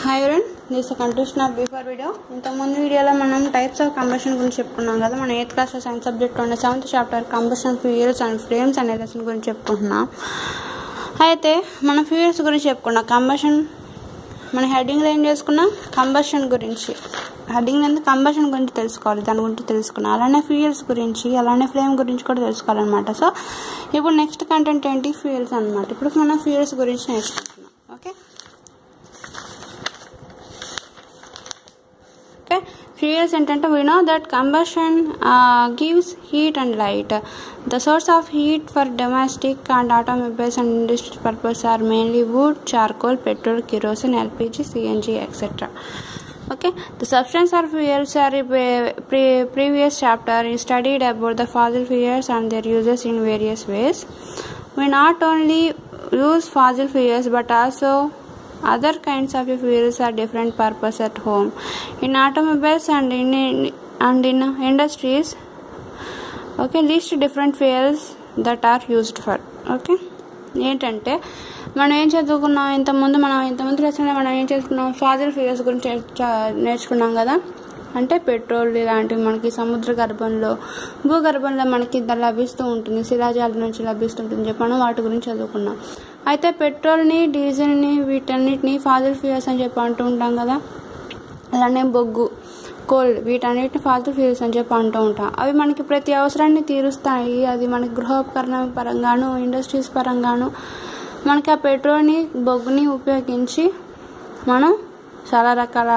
Hi friend, this continuation of before video. ఇంతకుముందు వీడియోలో మనం టైప్స్ ఆఫ్ కంబషన్ గురించి చెప్పుకున్నాం కదా. మన 8th క్లాస్ సైన్స్ సబ్జెక్ట్ ఉన్న 7th chapter combustion fuels and flames అనే లెసన్ గురించి చెప్పుకుంటున్నాం. అయితే మనం ఫ్యూయల్స్ గురించి చెప్పుకున్నాం. కంబషన్ మన హెడ్డింగ్లో ఏం చేసుకున్నాం? కంబషన్ గురించి. హెడ్డింగ్ అనేది కంబషన్ గురించి తెలుసుకోవాలి, దాని గురించి తెలుసుకున్నాం. అలానే ఫ్యూయల్స్ గురించి, అలానే ఫ్లేమ్ గురించి కూడా తెలుసుకోవాలన్నమాట. సో ఇప్పుడు నెక్స్ట్ కంటెంట్ ఏంటి? ఫ్యూయల్స్ అనమాట. ఇప్పుడు మనం ఫ్యూయల్స్ గురించి నేర్చుకుంటున్నాం. ఓకే, fuels ఏంటంటే we know that combustion gives heat and light. The source of heat for domestic and automobiles and industrial purpose are mainly wood, charcoal, petrol, kerosene, LPG, CNG, etc. Okay, the substance or fuels are previous chapter is studied about the fossil fuels and their uses in various ways. We not only use fossil fuels but also other kinds of fuels are different purpose at home, in automobiles and in industries. Okay, list different fuels that are used for. Okay, ఏంటంటే మనం ఏం చదువుకున్నాం ఇంతకుముందు లెసన్లో మనం ఏం చేసుకున్నాం? Fossil fuels గురించి నేర్చుకున్నాం కదా. అంటే పెట్రోల్ ఇలాంటివి మనకి సముద్ర గర్భంలో, భూగర్భంలో మనకి లభిస్తూ ఉంటుంది, శిలాజాల నుంచి లభిస్తుంటుంది చెప్పి మనం వాటి గురించి చదువుకున్నాం. అయితే పెట్రోల్ని, డీజిల్ని, వీటన్నిటిని ఫాజిల్ ఫ్యూయల్స్ అని చెప్పి అంటూ ఉంటాం కదా. అలానే బొగ్గు, కోల్, వీటన్నిటిని ఫాజిల్ ఫ్యూయల్స్ అని చెప్పి అంటూ ఉంటాం. అవి మనకి ప్రతి అవసరాన్ని తీరుస్తాయి. అది మనకి గృహోపకరణ పరంగాను, ఇండస్ట్రీస్ పరంగాను మనకి ఆ పెట్రోల్ని, బొగ్గుని ఉపయోగించి మనం చాలా రకాల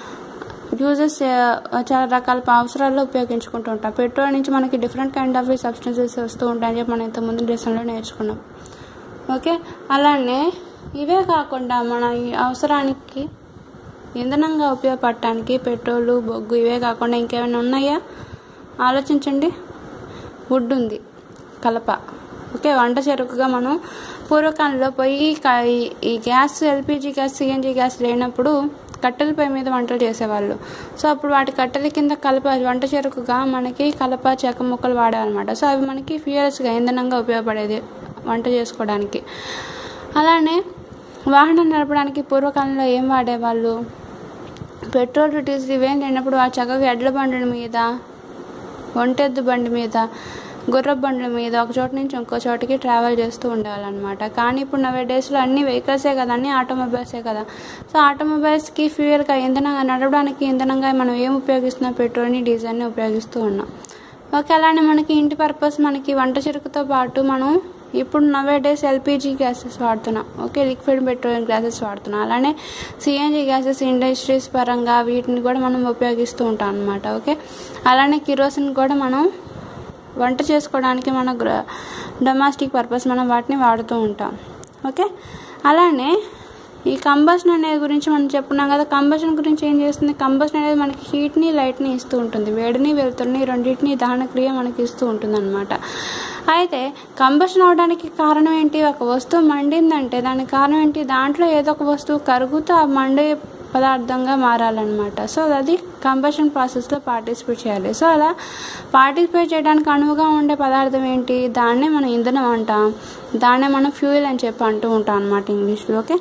అవసరాల్లో ఉపయోగించుకుంటూ ఉంటాం. పెట్రోల్ నుంచి మనకి డిఫరెంట్ కైండ్ ఆఫ్ సబ్స్టెన్సెస్ వస్తూ ఉంటాయని చెప్పి మనం ఇంతకుముందు లెసన్లో నేర్చుకున్నాం. ఓకే, అలానే ఇవే కాకుండా మన ఈ అవసరానికి ఇంధనంగా ఉపయోగపడటానికి పెట్రోలు, బొగ్గు ఇవే కాకుండా ఇంకేమైనా ఉన్నాయా? ఆలోచించండి. వుడ్ ఉంది, కలప. ఓకే, వంట చెరుకుగా మనం పూర్వకాలంలో పోయి ఈ gas, LPG gas, CNG gas లేనప్పుడు కట్టెల పై మీద వంటలు చేసేవాళ్ళు. సో అప్పుడు వాటి కట్టెల కింద కలప, వంట చెరుకుగా మనకి కలప, చెక్క ముక్కలు వాడేవన్నమాట. సో అవి మనకి ఫ్యూయల్స్గా, ఇంధనంగా ఉపయోగపడేది వంట చేసుకోవడానికి. అలానే వాహనం నడపడానికి పూర్వకాలంలో ఏం వాడేవాళ్ళు? పెట్రోల్, డీజిల్ ఇవేం లేనప్పుడు ఆ చక్కగా ఎడ్ల బండ్ల మీద, ఒంటెద్దు బండి మీద, గుర్రపు బండ్ల మీద ఒక చోట నుంచి ఇంకో చోటికి ట్రావెల్ చేస్తూ ఉండేవాళ్ళనమాట. కానీ ఇప్పుడు నవే డేస్లో అన్ని వెహికల్సే కదా, అన్ని ఆటోమొబైల్సే కదా. సో ఆటోమొబైల్స్కి ఫ్యూయల్గా, ఇంధనంగా నడపడానికి ఇంధనంగా మనం ఏం ఉపయోగిస్తున్నాం? పెట్రోల్ని, డీజిల్ని ఉపయోగిస్తూ ఉన్నాం. ఓకే, అలానే మనకి ఇంటి పర్పస్, మనకి వంట చెరుకుతో పాటు మనం ఇప్పుడు నవే డేస్ ఎల్పిజి గ్యాసెస్ వాడుతున్నాం. ఓకే, లిక్విడ్ పెట్రోలియం గ్యాసెస్ వాడుతున్నాం. అలానే సిఎన్జి గ్యాసెస్ ఇండస్ట్రీస్ పరంగా వీటిని కూడా మనం ఉపయోగిస్తూ ఉంటాం అన్నమాట. ఓకే, అలానే కిరోసిన్ కూడా మనం వంట చేసుకోవడానికి, మన డొమెస్టిక్ పర్పస్ మనం వాటిని వాడుతూ ఉంటాం. ఓకే, అలానే ఈ కంబషన్ అనేది గురించి మనం చెప్పుకున్నాం కదా. కంబషన్ గురించి ఏం చేస్తుంది? కంబషన్ అనేది మనకి హీట్ని, లైట్ని ఇస్తూ ఉంటుంది. వేడిని, వెలుతురుని రెండింటిని దహన క్రియ మనకి ఇస్తూ ఉంటుంది అనమాట. అయితే కంబషన్ అవడానికి కారణం ఏంటి? ఒక వస్తువు మండిందంటే దానికి కారణం ఏంటి? దాంట్లో ఏదో ఒక వస్తువు కరుగుతూ ఆ మండే పదార్థంగా మారాలన్నమాట. సో అది కంబషన్ ప్రాసెస్లో పార్టిసిపేట్ చేయాలి. సో అలా పార్టిసిపేట్ చేయడానికి అనువుగా ఉండే పదార్థం ఏంటి? దాన్నే మనం ఇంధనం అంటాం. దాన్నే మనం ఫ్యూయల్ అని చెప్పి అంటూ ఉంటాం అన్నమాట ఇంగ్లీష్లో. ఓకే,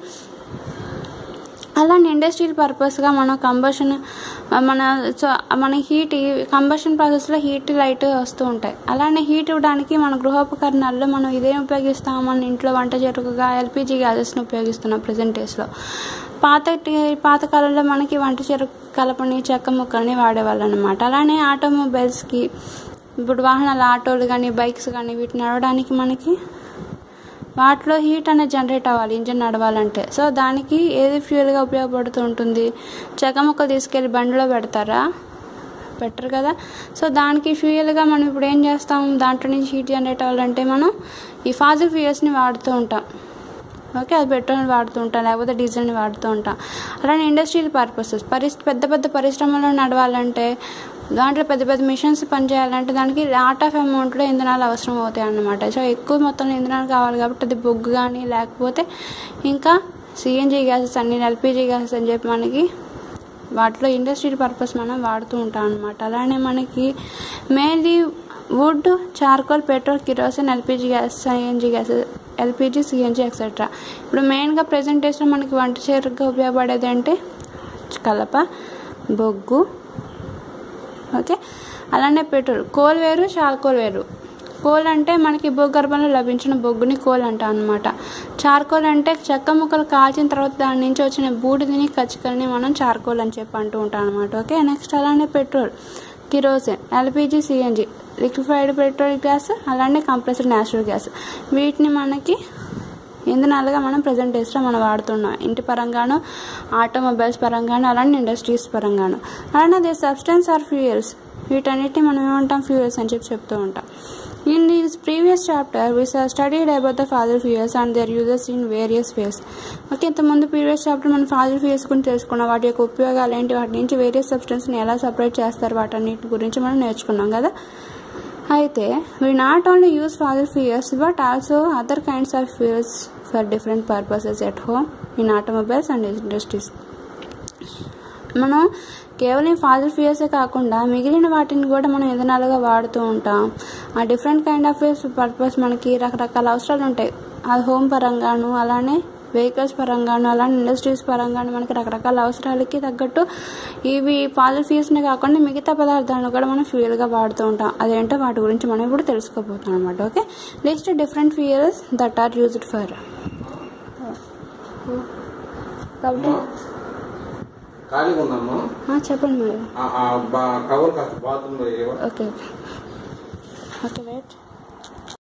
అలానే ఇండస్ట్రియల్ పర్పస్గా మనం కంబషన్, మన హీట్, కంబషన్ ప్రాసెస్లో హీట్, లైట్ వస్తూ ఉంటాయి. అలానే హీట్ ఇవ్వడానికి మన గృహోపకరణాల్లో మనం ఇదేం ఉపయోగిస్తాం? మన ఇంట్లో వంట చెరుకుగా ఎల్పిజి గ్యాసెస్ని ఉపయోగిస్తున్నాం ప్రజెంట్ డేస్లో. పాతకాలంలో మనకి వంట చెరుకు కలపని, చెక్క ముక్కల్ని వాడేవాళ్ళు అనమాట. అలానే ఆటోమొబైల్స్కి, ఇప్పుడు వాహనాలు, ఆటోలు కానీ, బైక్స్ కానీ వీటిని నడవడానికి మనకి వాటిలో హీట్ అనేది జనరేట్ అవ్వాలి ఇంజిన్ నడవాలంటే. సో దానికి ఏది ఫ్యూయల్గా ఉపయోగపడుతూ ఉంటుంది? చెక్క ముక్కలు తీసుకెళ్ళి బండిలో పెడతారా? పెట్టరు కదా. సో దానికి ఫ్యూయల్గా మనం ఇప్పుడు ఏం చేస్తాం? దాంట్లో నుంచి హీట్ జనరేట్ అవ్వాలంటే మనం ఈ ఫాజిల్ ఫ్యూయల్స్ని వాడుతూ ఉంటాం. ఓకే, అది పెట్రోల్ని వాడుతూ ఉంటాం, లేకపోతే డీజిల్ని వాడుతూ ఉంటాం. అలానే ఇండస్ట్రియల్ పర్పసెస్, పెద్ద పెద్ద పరిశ్రమలో నడవాలంటే, దాంట్లో పెద్ద పెద్ద మిషన్స్ పనిచేయాలంటే దానికి లాట్ ఆఫ్ అమౌంట్లో ఇంధనాలు అవసరం అవుతాయి అన్నమాట. సో ఎక్కువ మొత్తంలో ఇంధనాలు కావాలి కాబట్టి అది బొగ్గు కానీ, లేకపోతే ఇంకా సిఎన్జి గ్యాసెస్ అన్ని, ఎల్పిజి గ్యాసెస్ అని చెప్పి మనకి వాటిలో ఇండస్ట్రియల్ పర్పస్ మనం వాడుతూ ఉంటాం అన్నమాట. అలానే మనకి mainly wood, charcoal, petrol, kerosene, LPG gas, CNG gases LPG, CNG etcetera. ఇప్పుడు మెయిన్గా ప్రజెంట్ డేస్లో మనకి వంట చేరుగా ఉపయోగపడేది అంటే కలప, బొగ్గు, ఓకే. అలానే పెట్రోల్. కోల్ వేరు, చార్కోల్ వేరు. కోల్ అంటే మనకి భూగర్భంలో లభించిన బొగ్గుని కోల్ అంటాం అనమాట. చార్కోల్ అంటే చెక్క ముక్కలు కాల్చిన తర్వాత దాని నుంచి వచ్చిన బూడిదని కచ్చికల్ని మనం చార్కోల్ అని చెప్పి అంటూ ఉంటాం అనమాట, ఓకే. నెక్స్ట్ అలానే petrol, kerosene, LPG, CNG, liquefied petrol gas, అలానే కంప్రెస్డ్ న్యాచురల్ గ్యాస్. వీటిని మనకి ఇంధనాలుగా మనం ప్రజెంట్ డేస్లో మనం వాడుతున్నాం, ఇంటి పరంగాను, ఆటోమొబైల్స్ పరంగాను, అలానే ఇండస్ట్రీస్ పరంగాను. అలానే ది సబ్స్టెన్స్ ఆర్ ఫ్యూయల్స్. వీటన్నిటిని మనం ఏమంటాం, ఫ్యూయల్స్ అని చెప్పి చెప్తూ ఉంటాం. In this previous chapter, we studied about the fossil fuels and their uses in various ways. Okay, ఇంతకుముందు ప్రీవియస్ చాప్టర్ మనం ఫాసిల్ ఫ్యూయల్స్ గురించి తెలుసుకున్నాం, వాటి యొక్క ఉపయోగాలు ఏంటి, వాటి నుంచి వేరియస్ సబ్స్టెన్స్ని ఎలా సపరేట్ చేస్తారు, వాటన్నిటి గురించి మనం నేర్చుకున్నాం కదా. అయితే we not only use fossil fuels but also other kinds of fuels for different purposes at home, in automobiles and industries. మనం కేవలం ఫాసిల్ ఫ్యూయల్సే కాకుండా మిగిలిన వాటిని కూడా మనం ఇంధనాలుగా వాడుతూ ఉంటాం. ఆ డిఫరెంట్ కైండ్ ఆఫ్ పర్పస్ మనకి రకరకాల అవసరాలు ఉంటాయి. అది హోమ్ పరంగాను, అలానే వెహికల్స్ పరంగాను, అలానే ఇండస్ట్రీస్ పరంగాను మనకి రకరకాల అవసరాలకి తగ్గట్టు ఇవి ఫాసిల్ ఫ్యూయల్స్నే కాకుండా మిగతా పదార్థాలను కూడా మనం ఫ్యూయల్గా వాడుతూ ఉంటాం. అదేంటో వాటి గురించి మనం ఇప్పుడు తెలుసుకోబోతాం అనమాట, okay. List different fuels that are used for. కాబట్టి చెప్పండి మరి. ఓకే.